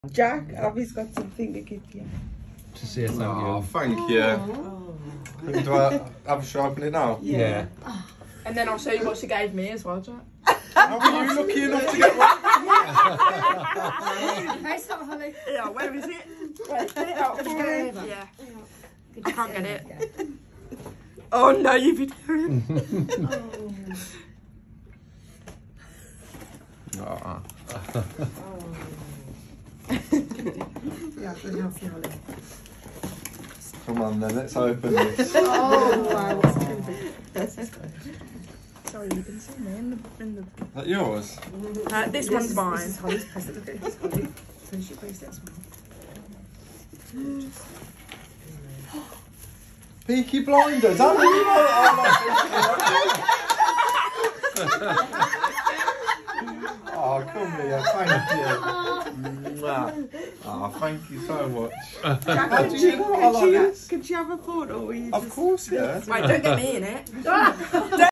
Jack, Abbie's got something to give you. To say thank you. Oh, thank you. Oh. Do I have a open it now? Yeah. And then I'll show you what she gave me as well, Jack. How are you lucky enough to get one? Nice one, Holly. Yeah, where is it? Where is it? Oh, yeah. I can't get it. Oh no, you've been doing Oh. Yeah, good enough, Holly. Come on then, let's open this. Oh, wow, what's it going to be? Sorry, you can see me in the... Is that yours? This one's mine. This is Holly's present. Look at this, Holly. So she plays that smell. Peaky Blinders. How do you know that Oh, come here, thank you. Mwah. Oh, thank you so much. Jack, How do you know I like this? could you have a photo? Of course, yeah. Wait, don't get me in it.